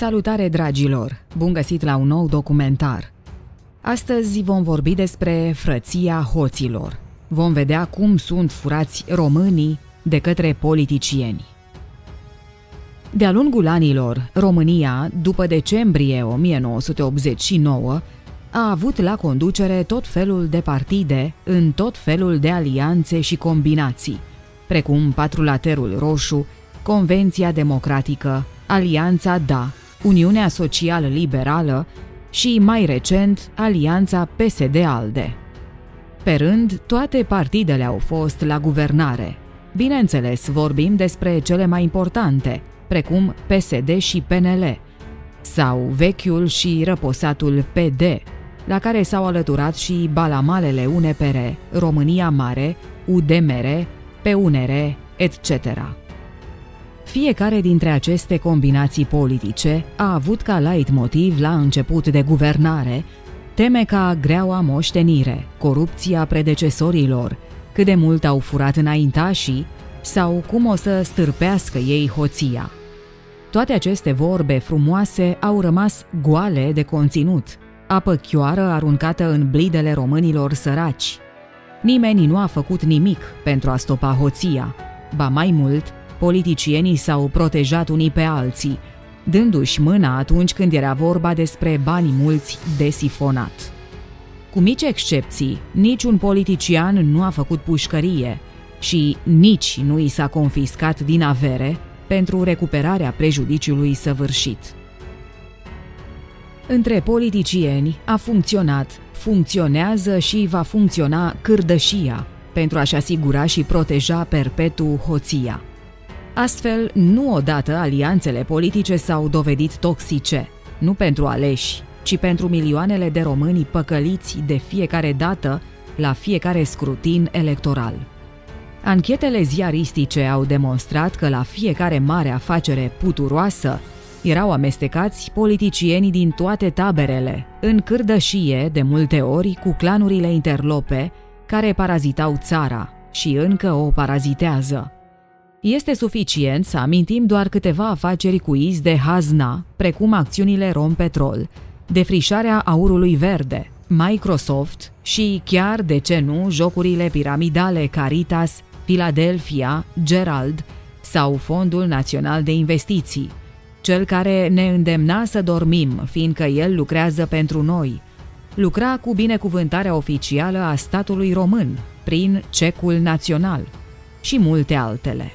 Salutare, dragilor! Bun găsit la un nou documentar! Astăzi vom vorbi despre frăția hoților. Vom vedea cum sunt furați românii de către politicieni. De-a lungul anilor, România, după decembrie 1989, a avut la conducere tot felul de partide în tot felul de alianțe și combinații, precum Patrulaterul Roșu, Convenția Democratică, Alianța DA, Uniunea Social-Liberală și, mai recent, Alianța PSD-ALDE. Pe rând, toate partidele au fost la guvernare. Bineînțeles, vorbim despre cele mai importante, precum PSD și PNL, sau vechiul și răposatul PD, la care s-au alăturat și balamalele UNPR, România Mare, UDMR, PUNR, etc. Fiecare dintre aceste combinații politice a avut ca leitmotiv la început de guvernare temeca greaua moștenire, corupția predecesorilor, cât de mult au furat înaintașii sau cum o să stârpească ei hoția. Toate aceste vorbe frumoase au rămas goale de conținut, apă chioară aruncată în blidele românilor săraci. Nimeni nu a făcut nimic pentru a stopa hoția, ba mai mult, politicienii s-au protejat unii pe alții, dându-și mâna atunci când era vorba despre bani mulți de sifonat. Cu mici excepții, niciun politician nu a făcut pușcărie și nici nu i s-a confiscat din avere pentru recuperarea prejudiciului săvârșit. Între politicieni a funcționat, funcționează și va funcționa cârdășia pentru a-și asigura și proteja perpetu hoția. Astfel, nu odată alianțele politice s-au dovedit toxice, nu pentru aleși, ci pentru milioanele de români păcăliți de fiecare dată la fiecare scrutin electoral. Anchetele ziaristice au demonstrat că la fiecare mare afacere puturoasă erau amestecați politicienii din toate taberele, în cârdășie de multe ori cu clanurile interlope care parazitau țara și încă o parazitează. Este suficient să amintim doar câteva afaceri cu iz de hazna, precum acțiunile Rompetrol, defrișarea aurului verde, Microsoft și chiar, de ce nu, jocurile piramidale Caritas, Philadelphia, Gerald sau Fondul Național de Investiții, cel care ne îndemna să dormim, fiindcă el lucrează pentru noi. Lucra cu binecuvântarea oficială a statului român, prin cecul național și multe altele.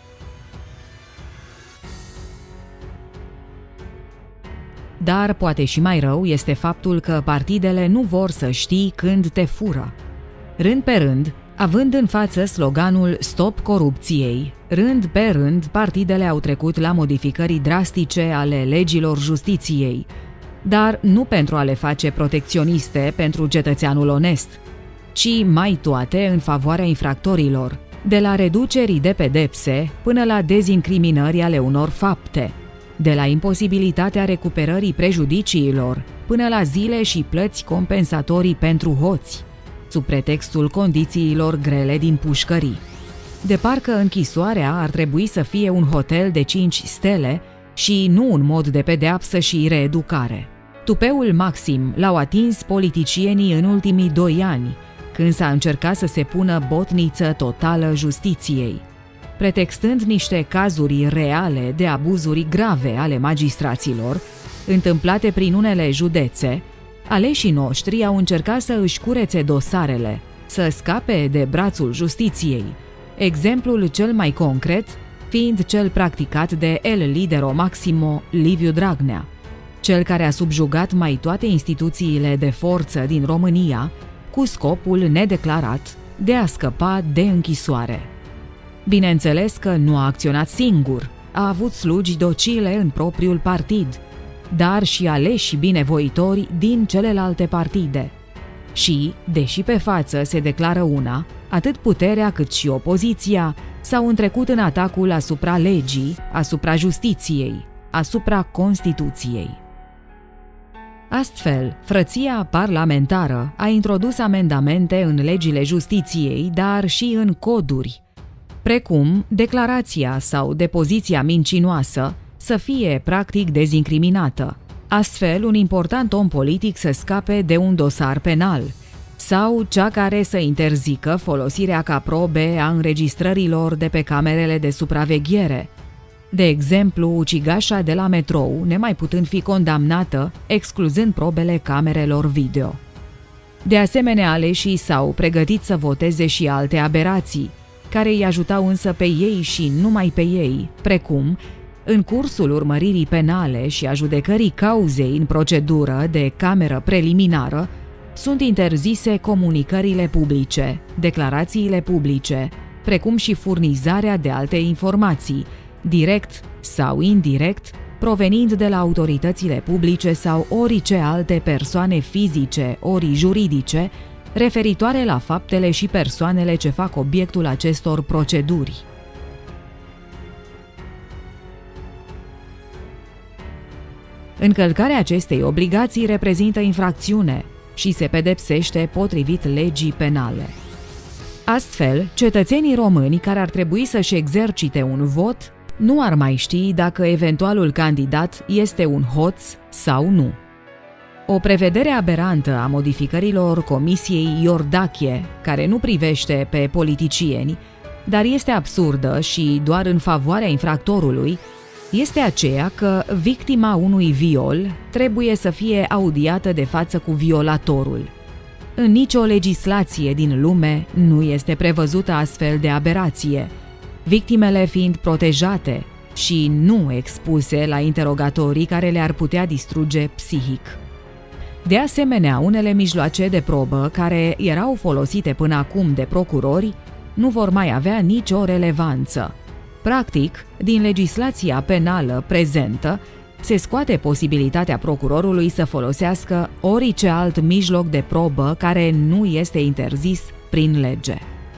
Dar poate și mai rău este faptul că partidele nu vor să știi când te fură. Rând pe rând, având în față sloganul Stop corupției, rând pe rând, partidele au trecut la modificări drastice ale legilor justiției, dar nu pentru a le face protecționiste pentru cetățeanul onest, ci mai toate în favoarea infractorilor, de la reducerii de pedepse până la dezincriminări ale unor fapte, de la imposibilitatea recuperării prejudiciilor până la zile și plăți compensatorii pentru hoți, sub pretextul condițiilor grele din pușcării. De parcă închisoarea ar trebui să fie un hotel de 5 stele și nu un mod de pedeapsă și reeducare. Tupeul maxim l-au atins politicienii în ultimii 2 ani, când s-a încercat să se pună botniță totală justiției. Pretextând niște cazuri reale de abuzuri grave ale magistraților, întâmplate prin unele județe, aleșii noștri au încercat să își curețe dosarele, să scape de brațul justiției, exemplul cel mai concret fiind cel practicat de El Lidero Maximo Liviu Dragnea, cel care a subjugat mai toate instituțiile de forță din România cu scopul nedeclarat de a scăpa de închisoare. Bineînțeles că nu a acționat singur, a avut slugi docile în propriul partid, dar și aleși binevoitori din celelalte partide. Și, deși pe față se declară una, atât puterea cât și opoziția s-au întrecut în atacul asupra legii, asupra justiției, asupra Constituției. Astfel, frăția parlamentară a introdus amendamente în legile justiției, dar și în coduri, precum declarația sau depoziția mincinoasă, să fie practic dezincriminată. Astfel, un important om politic să scape de un dosar penal, sau cea care să interzică folosirea ca probe a înregistrărilor de pe camerele de supraveghere. De exemplu, ucigașa de la metrou, nemai putând fi condamnată, excluzând probele camerelor video. De asemenea, aleșii s-au pregătit să voteze și alte aberații, care îi ajutau însă pe ei și numai pe ei, precum, în cursul urmăririi penale și a judecării cauzei în procedură de cameră preliminară, sunt interzise comunicările publice, declarațiile publice, precum și furnizarea de alte informații, direct sau indirect, provenind de la autoritățile publice sau orice alte persoane fizice ori juridice, referitoare la faptele și persoanele ce fac obiectul acestor proceduri. Încălcarea acestei obligații reprezintă infracțiune și se pedepsește potrivit legii penale. Astfel, cetățenii români care ar trebui să-și exercite un vot nu ar mai ști dacă eventualul candidat este un hoț sau nu. O prevedere aberantă a modificărilor Comisiei Iordache, care nu privește pe politicieni, dar este absurdă și doar în favoarea infractorului, este aceea că victima unui viol trebuie să fie audiată de față cu violatorul. În nicio legislație din lume nu este prevăzută astfel de aberație, victimele fiind protejate și nu expuse la interogatorii care le-ar putea distruge psihic. De asemenea, unele mijloace de probă care erau folosite până acum de procurori nu vor mai avea nicio relevanță. Practic, din legislația penală prezentă, se scoate posibilitatea procurorului să folosească orice alt mijloc de probă care nu este interzis prin lege.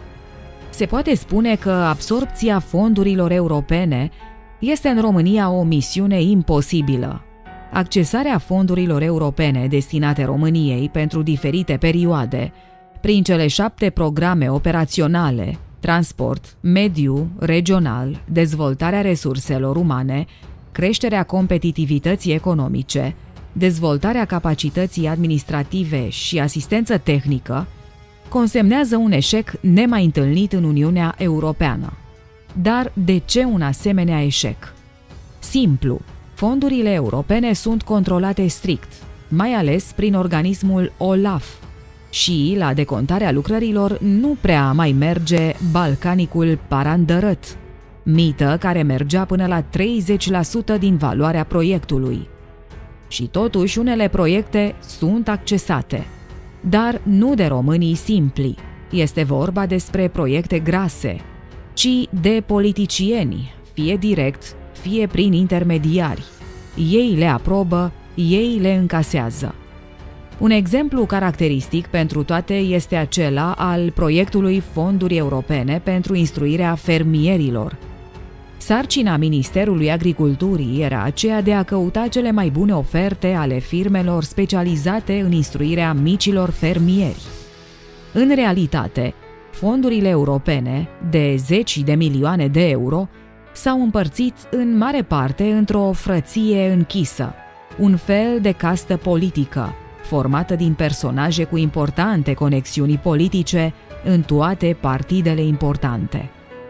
Se poate spune că absorbția fondurilor europene este în România o misiune imposibilă. Accesarea fondurilor europene destinate României pentru diferite perioade, prin cele 7 programe operaționale, transport, mediu, regional, dezvoltarea resurselor umane, creșterea competitivității economice, dezvoltarea capacității administrative și asistență tehnică, consemnează un eșec nemai întâlnit în Uniunea Europeană. Dar de ce un asemenea eșec? Simplu, fondurile europene sunt controlate strict, mai ales prin organismul OLAF, și la decontarea lucrărilor nu prea mai merge balcanicul parandărăt, mită care mergea până la 30% din valoarea proiectului. Și totuși unele proiecte sunt accesate, dar nu de românii simpli. Este vorba despre proiecte grase, ci de politicieni, fie direct, fie prin intermediari. Ei le aprobă, ei le încasează. Un exemplu caracteristic pentru toate este acela al proiectului Fonduri Europene pentru instruirea fermierilor. Sarcina Ministerului Agriculturii era aceea de a căuta cele mai bune oferte ale firmelor specializate în instruirea micilor fermieri. În realitate, fondurile europene, de 10 de milioane de euro, s-au împărțit în mare parte într-o frăție închisă, un fel de castă politică, formată din personaje cu importante conexiuni politice în toate partidele importante.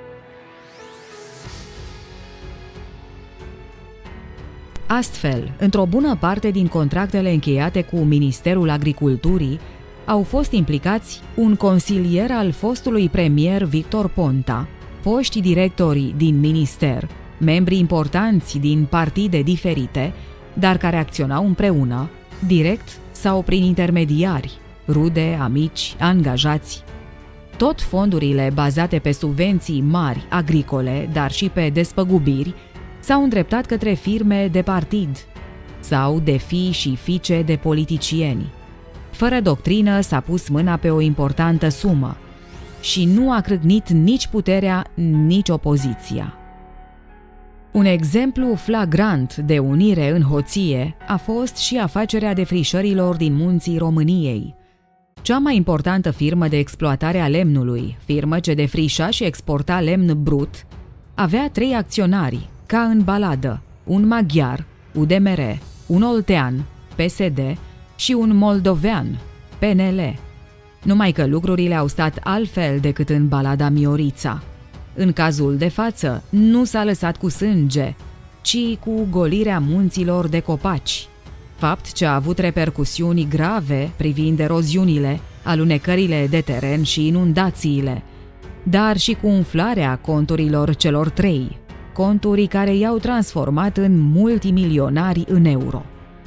Astfel, într-o bună parte din contractele încheiate cu Ministerul Agriculturii, au fost implicați un consilier al fostului premier Victor Ponta, foști directori din minister, membri importanți din partide diferite, dar care acționau împreună, direct sau prin intermediari, rude, amici, angajați. Tot fondurile bazate pe subvenții mari agricole, dar și pe despăgubiri, s-au îndreptat către firme de partid sau de fii și fiice de politicieni. Fără doctrină s-a pus mâna pe o importantă sumă și nu a crâcnit nici puterea, nici opoziția. Un exemplu flagrant de unire în hoție a fost și afacerea defrișărilor din munții României. Cea mai importantă firmă de exploatare a lemnului, firmă ce defrișa și exporta lemn brut, avea 3 acționari, ca în baladă, un maghiar, UDMR, un oltean, PSD și un moldovean, PNL. Numai că lucrurile au stat altfel decât în balada Miorița. În cazul de față, nu s-a lăsat cu sânge, ci cu golirea munților de copaci. Fapt ce a avut repercusiuni grave privind eroziunile, alunecările de teren și inundațiile, dar și cu umflarea conturilor celor trei, conturi care i-au transformat în multimilionari în euro.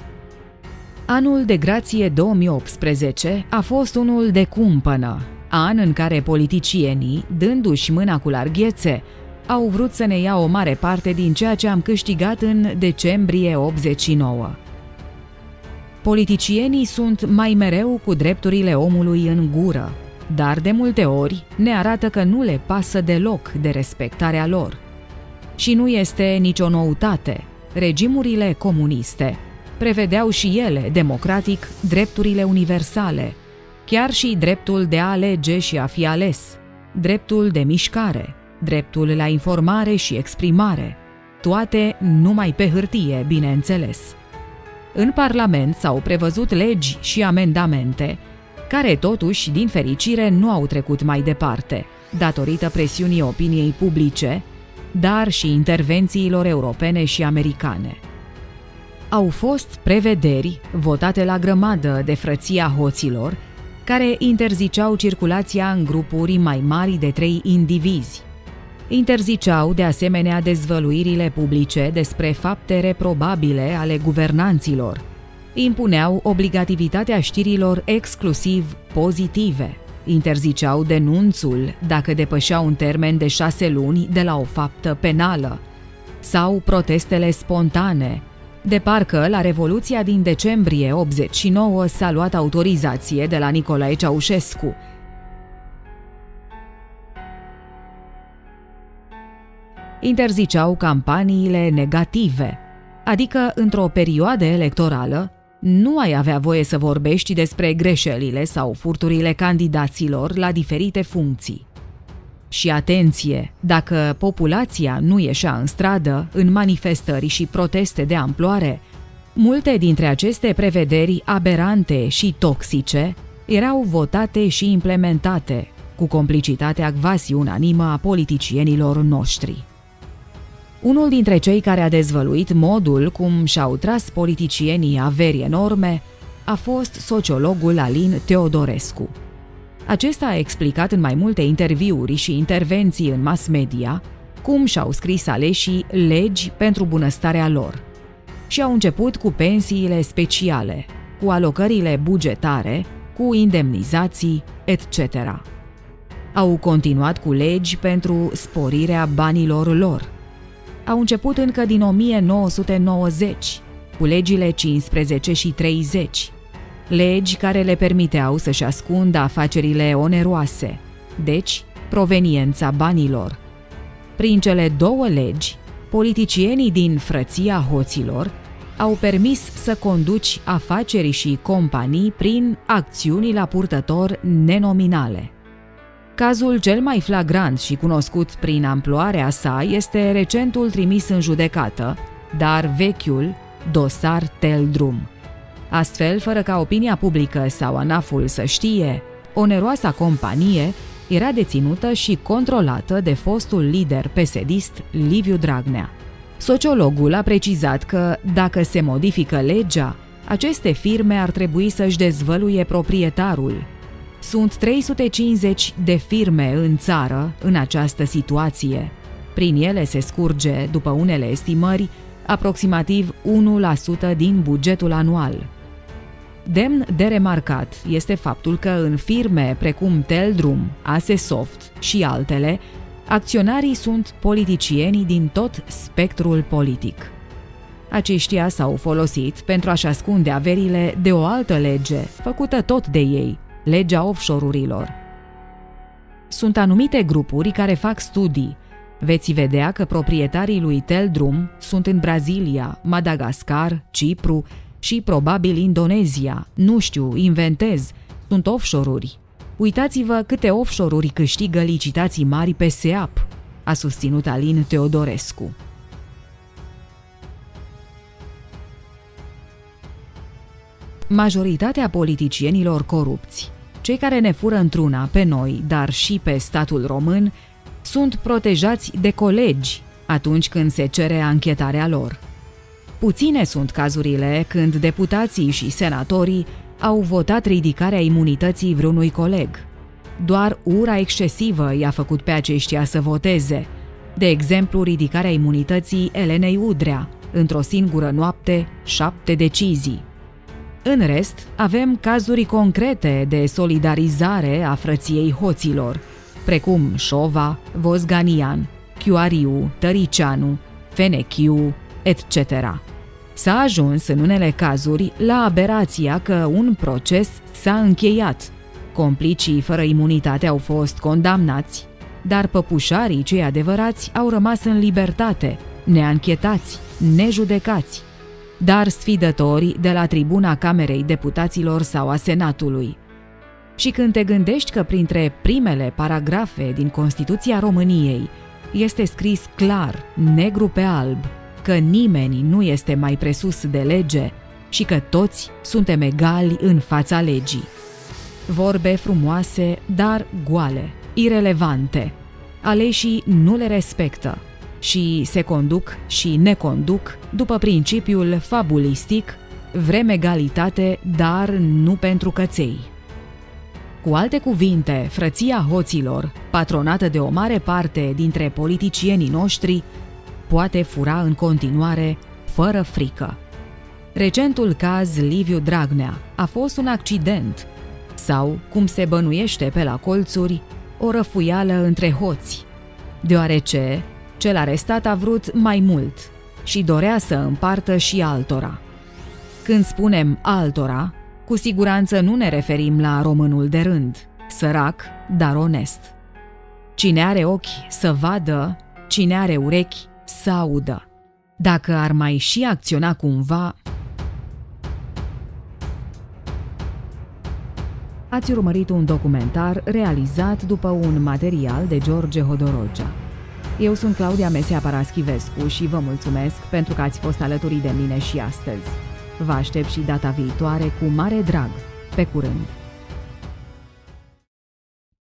Anul de grație 2018 a fost unul de cumpănă, an în care politicienii, dându-și mâna cu larghețe, au vrut să ne ia o mare parte din ceea ce am câștigat în decembrie 89. Politicienii sunt mai mereu cu drepturile omului în gură, dar de multe ori ne arată că nu le pasă deloc de respectarea lor. Și nu este nicio noutate, regimurile comuniste prevedeau și ele, democratic, drepturile universale, chiar și dreptul de a alege și a fi ales, dreptul de mișcare, dreptul la informare și exprimare, toate numai pe hârtie, bineînțeles. În Parlament s-au prevăzut legi și amendamente, care totuși, din fericire, nu au trecut mai departe, datorită presiunii opiniei publice, dar și intervențiilor europene și americane. Au fost prevederi, votate la grămadă de frăția hoților, care interziceau circulația în grupuri mai mari de 3 indivizi. Interziceau de asemenea dezvăluirile publice despre fapte reprobabile ale guvernanților. Impuneau obligativitatea știrilor exclusiv pozitive. Interziceau denunțul dacă depășeau un termen de 6 luni de la o faptă penală. Sau protestele spontane. De parcă la Revoluția din decembrie 89 s-a luat autorizație de la Nicolae Ceaușescu. Interziceau campaniile negative, adică într-o perioadă electorală nu ai avea voie să vorbești despre greșelile sau furturile candidaților la diferite funcții. Și atenție, dacă populația nu ieșea în stradă, în manifestări și proteste de amploare, multe dintre aceste prevederi aberante și toxice erau votate și implementate, cu complicitatea quasi unanimă a politicienilor noștri. Unul dintre cei care a dezvăluit modul cum și-au tras politicienii averi enorme a fost sociologul Alin Teodorescu. Acesta a explicat în mai multe interviuri și intervenții în mass media cum și-au scris aleșii legi pentru bunăstarea lor. Și au început cu pensiile speciale, cu alocările bugetare, cu indemnizații, etc. Au continuat cu legi pentru sporirea banilor lor. Au început încă din 1990, cu legile 15 și 30, legi care le permiteau să-și ascundă afacerile oneroase, deci proveniența banilor. Prin cele două legi, politicienii din frăția hoților au permis să conduci afaceri și companii prin acțiuni la purtător nenominale. Cazul cel mai flagrant și cunoscut prin amploarea sa este recentul trimis în judecată, dar vechiul dosar Teldrum. Astfel, fără ca opinia publică sau ANAF-ul să știe, oneroasa companie era deținută și controlată de fostul lider PSD-ist Liviu Dragnea. Sociologul a precizat că, dacă se modifică legea, aceste firme ar trebui să-și dezvăluie proprietarul. Sunt 350 de firme în țară în această situație. Prin ele se scurge, după unele estimări, aproximativ 1% din bugetul anual. Demn de remarcat este faptul că în firme precum Teldrum, Asesoft și altele, acționarii sunt politicienii din tot spectrul politic. Aceștia s-au folosit pentru a-și ascunde averile de o altă lege, făcută tot de ei, legea offshore-urilor. Sunt anumite grupuri care fac studii. Veți vedea că proprietarii lui Teldrum sunt în Brazilia, Madagascar, Cipru și probabil Indonezia. Nu știu, inventez. Sunt offshore-uri. Uitați-vă câte offshore-uri câștigă licitații mari pe SEAP, a susținut Alin Teodorescu. majoritatea politicienilor corupți, cei care ne fură într-una pe noi, dar și pe statul român, sunt protejați de colegi atunci când se cere anchetarea lor. Puține sunt cazurile când deputații și senatorii au votat ridicarea imunității vreunui coleg. Doar ura excesivă i-a făcut pe aceștia să voteze. De exemplu, ridicarea imunității Elenei Udrea, într-o singură noapte, 7 decizii. În rest, avem cazuri concrete de solidarizare a frăției hoților, precum Șova, Vosganian, Chiuariu, Tăricianu, Fenechiu, etc. S-a ajuns în unele cazuri la aberația că un proces s-a încheiat. Complicii fără imunitate au fost condamnați, dar păpușarii cei adevărați au rămas în libertate, neanchetați, nejudecați, dar sfidători de la tribuna Camerei Deputaților sau a Senatului. Și când te gândești că printre primele paragrafe din Constituția României este scris clar, negru pe alb, că nimeni nu este mai presus de lege și că toți suntem egali în fața legii. Vorbe frumoase, dar goale, irelevante. Aleșii nu le respectă și se conduc și ne conduc după principiul fabulistic: vrem egalitate, dar nu pentru căței. Cu alte cuvinte, frăția hoților, patronată de o mare parte dintre politicienii noștri, poate fura în continuare fără frică. Recentul caz Liviu Dragnea a fost un accident sau, cum se bănuiește pe la colțuri, o răfuială între hoți, deoarece cel arestat a vrut mai mult și dorea să împartă și altora. Când spunem altora, cu siguranță nu ne referim la românul de rând, sărac, dar onest. Cine are ochi să vadă, cine are urechi să audă. Dacă ar mai și acționa cumva... Ați urmărit un documentar realizat după un material de George Hodorogea. Eu sunt Claudia Mesea Paraschivescu și vă mulțumesc pentru că ați fost alături de mine și astăzi. Vă aștept și data viitoare cu mare drag. Pe curând!